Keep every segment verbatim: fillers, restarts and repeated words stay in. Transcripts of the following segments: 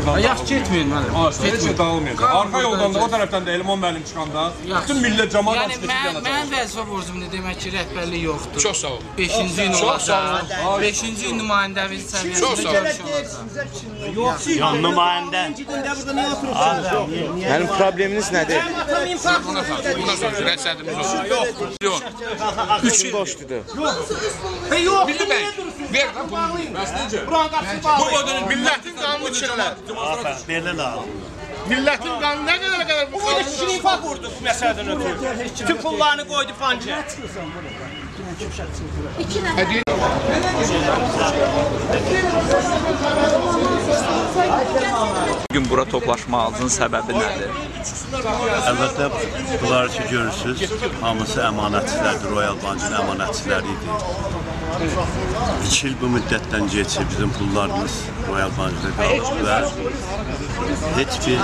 yoldan Yax getmir müəllim. Heç şey dağılmayacaq. Arxa yoldan da o tərəfdən də Elman müəllim çıxanda bütün millət cəmaət yəni mən mən vəzifə borcumdur demək ki, rəhbərlik yoxdur. Çox sağ olun. beşinci gün olacaq. beşinci gün nümayəndəviz səviyyəsində görüş olacaq. Yox, nümayəndə. Mənim probleminiz nədir? Buna sonra, buna sonra rəsədimiz olsun. Yox. Üç il boşdudur. Milli Bənk, ver lan bunu. Bu ödünün millətin qanunu çıxırlar. Belə lazım. Millətin qanunu nə qədər qədər bu qanunu? O kişinin infak vurdu bu məsələdən ötürü. Bütün pullarını qoydu bankaya. Bugün bura toplaşmağınızın səbəbi nədir? Əlbəttə, bunları ki görürsünüz, hamısı əmanətçilərdir, Royal Bankın əmanətçiləri idi. İki il bu müddətdən geçir bizim pullarımız Royal Bankda qalır və heç bir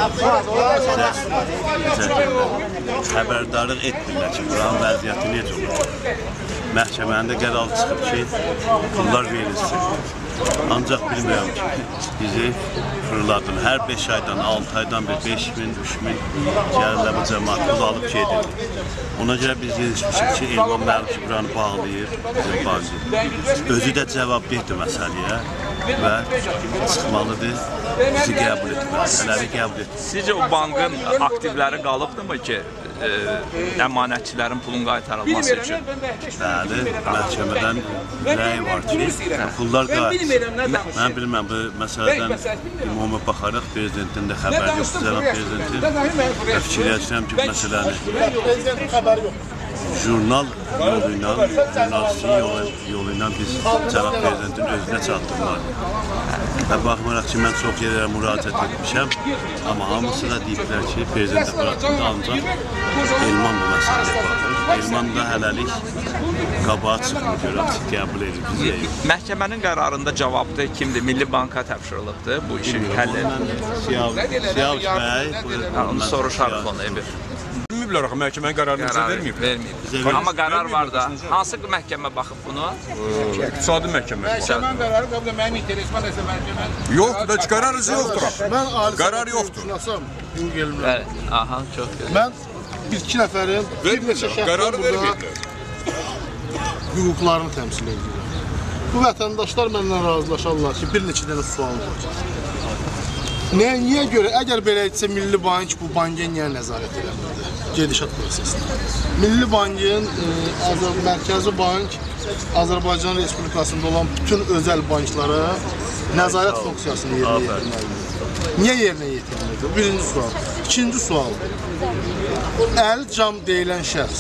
xəbərdarlıq etmirlər ki, buranın vəziyyəti necə olur. Məhkəmənin də qərarı çıxıb ki, pullar verilsin. Ancaq bilmirəm ki, bizi fırladın. Hər beş aydan, altı aydan bir beş min, üç min gəlirlər bu cəmaat pul alıb gedir. Ona görə biz yetişmişik ki, Elman müəllim ki, buranı bağlayır, bizim bankı. Özü də cavabdehdir məsələyə və çıxmalıdır, bizi qəbul etməli, tələbi qəbul etməli. Sizcə o bankın aktivləri qalıbdırmı ki, e, əmanətçilərin pulun qaytarılması üçün? Bəli, məhkəmədən rəy var ki, pullar qaytarılır. Mən bilməm, bu məsələdən ümumi baxaraq prezidentin də xəbəri yoxdur, cənab prezidentin. Və fikirləşirəm ki, məsələni jurnal yolu ilə, jurnalistin yolu ilə biz cənab prezidentin özünə çatdırmalıyıq. Və baxmayaraq ki, mən çox yerlərə müraciət etmişəm, amma hamısı da deyiblər ki, prezident aparatında ancaq Elman bu məsələyə baxır. Elman da hələlik qabağa çıxmır, görək ki, qəbul edir bizə. Məhkəmənin qərarında cavabda kimdir? Milli Banka təpşirilikdir bu işi həll edir. Siyavuş bəy, Onu soruşarıq onu, Emir. Bilmirlər axı, məhkəmənin qərarını bizə verməyib. Verməyib. Amma qərar var da. Hansı məhkəmə baxıb bunu? İqtisadi məhkəmə. Məhkəmənin qərarı qabda mənim interesimə nəsə məhkəmə. Yoxdur da, qərar izi yoxdur. Mən Qərar yoxdur. Bəli. Aha, çox gözəl. Mən bir-iki nəfərin, bir neçə şəhərdə burada hüquqlarını təmsil edirəm. Bu vətəndaşlar məndən razılaşarlar ki, bir neçə dənə sual var. Nəyə, niyə görə, əgər belə etsə Milli Bank bu banka niyə nəzarət eləmirdi? Gedişat prosesində. Milli Bankın, e, Mərkəzi Bank Azərbaycan Respublikasında olan bütün özəl banklara nəzarət funksiyasını yerinə yetirməlidir. Niyə yerinə yetirməlidir? Birinci sual. İkinci sual. Əli cam deyilən şəxs.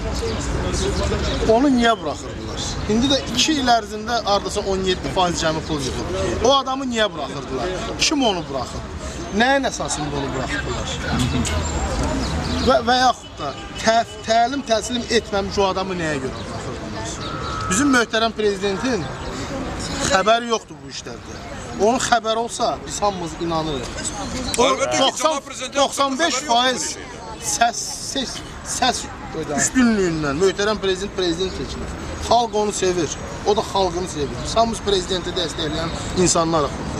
Onu niyə buraxırdılar? İndi də iki il ərzində ardasa on yeddi faiz cəmi pul yığıb. O adamı niyə buraxırdılar? Kim onu buraxır? Nəyin əsasında onu buraxırdılar? Və, və yaxud da təf, təlim, təhsilim etməmiş o adamı nəyə görə buraxırdılar? Bizim möhtərəm prezidentin xəbəri yoxdur bu işlərdə. Onun xəbəri olsa biz hamımız inanırıq. doxsan beş faiz səs, səs, səs üstünlüyündən möhtərəm prezident prezident seçilir. Xalq onu sevir, o da xalqını sevir. Hamımız prezidenti dəstəkləyən insanlarıq burada.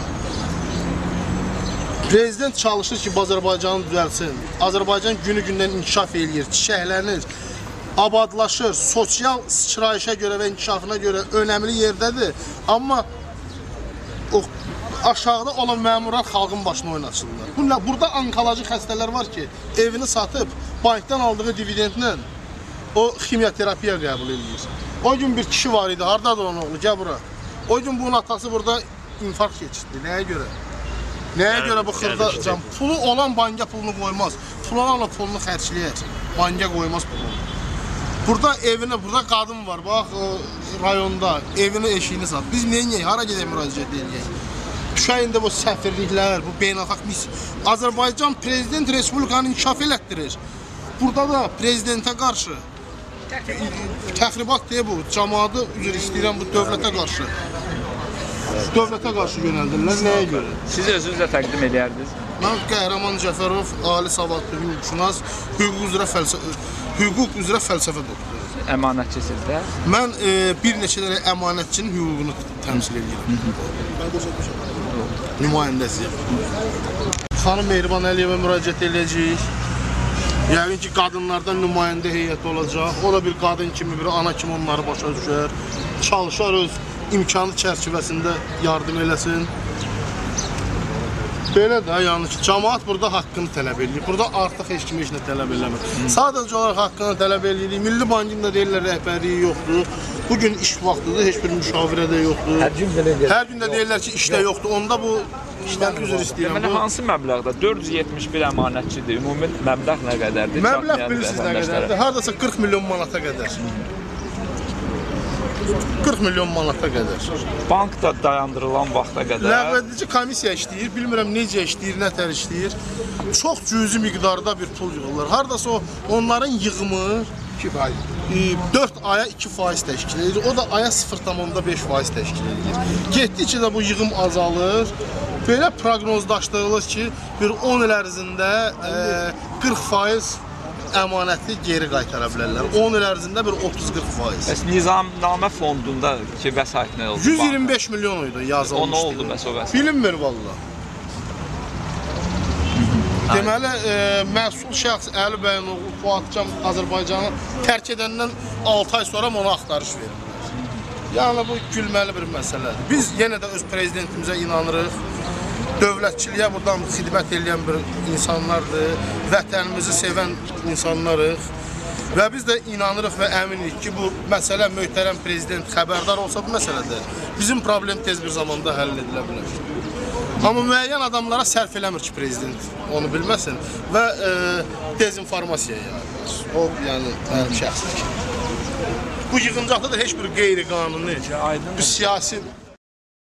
Prezident çalışır ki, Azərbaycanı düzəlsin. Azərbaycan günü-gündən inkişaf eləyir, çiçəklənir, abadlaşır, sosial sıçrayışa görə və inkişafına görə önəmli yerdədir. Amma o aşağıda olan məmurlar xalqın başına oynatırlar. Burada onkolojik xəstələr var ki, evini satıb, bankdan aldığı dividendlə o ximioterapiya qəbul edir. O gün bir kişi var idi, hardadır onun oğlu, gəl bura. O gün bunun atası burada infarkt keçirdi. Nəyə görə? Nəyə görə bu xırda cam? Pulu olan banka pulunu qoymaz. Pulu olan pulunu xərcləyər. Banka qoymaz pulunu. Burada evini, burada qadın var, bax, rayonda evini, eşiyini sat. Biz neyək, hara gedək müraciət edək? Düşəyində bu səfirliklər, bu beynəlxalq misiya. Azərbaycan prezident respublikanı inkişaf elətdirir. Burada da prezidentə qarşı təxribat deyə bu, cəmaatı üzr istəyirəm bu dövlətə qarşı. Dövlətə qarşı yönəldirlər, nəyə görə? Siz özünüz də təqdim edərdiniz. Mən Qəhrəman Cəfərov, ali savadlı hüquqşünas, hüquq üzrə fəlsəfə, hüquq üzrə fəlsəfə doktoru. əmanətçisiz də? Mən e, bir neçə dənə əmanətçinin hüququnu təmsil edirəm. Nümayəndəsiyəm. Xanım Mehriban Əliyevə müraciət edəcəyik. Yəqin ki, qadınlardan nümayəndə heyəti olacaq. O da bir qadın kimi, bir ana kimi onları başa düşər. Çalışar öz imkanı çərçivəsində yardım eləsin. Belə də, yəni ki, cəmaat burada haqqını tələb edir. Burada artıq heç kimi heç nə tələb eləmir. Sadəcə olaraq haqqını tələb edirik. Milli Bankın da deyirlər rəhbərliyi yoxdur. Bugün iş vaxtıdır, heç bir müşavirə də yoxdur. Hər gün də deyirlər. Hər gün də deyirlər ki, işdə yoxdur. Onda bu işdən üzr istəyirəm. Deməli, hansı məbləğdə? dörd yüz yetmiş bir əmanətçidir. Ümumi məbləğ nə qədərdir? Məbləğ bilirsiniz nə qədərdir? Haradasa qırx milyon manata qədər. qırx milyon manata qədər. Bankda dayandırılan vaxta qədər. Ləğvedici komissiya işləyir, bilmirəm necə işləyir, nətər işləyir. Çox cüzi miqdarda bir pul yığırlar. Haradasa o, onların yığımı dörd aya iki faiz təşkil edir. O da aya sıfır nöqtə beş faiz təşkil edir. Getdikcə də bu yığım azalır. Belə proqnozlaşdırılır ki, bir on il ərzində qırx faiz əmanəti geri qaytara bilərlər. on il ərzində bir otuz qırx faiz. Bəs nizamnamə fondunda ki, vəsait nə oldu? yüz iyirmi beş milyon idi yazılmışdı. O nə oldu bəs o vəsait? Bilinmir valla. Deməli, e, məsul şəxs Əli bəyin oğlu Fuadcan Azərbaycanı tərk edəndən altı ay sonra ona axtarış verirlər. Yəni bu gülməli bir məsələdir. Biz yenə də öz prezidentimizə inanırıq. Dövlətçiliyə buradan xidmət edən bir insanlardır. Vətənimizi sevən insanlarıq. Və biz də inanırıq və əminik ki, bu məsələ möhtərəm prezident xəbərdar olsa bu məsələdir. Bizim problem tez bir zamanda həll edilə bilər. Amma müəyyən adamlara sərf eləmir ki, prezident onu bilməsin və e, dezinformasiya yayılır. O, yəni, mənim şəxsi. Bu yığıncaqda da heç bir qeyri-qanuni, bir siyasi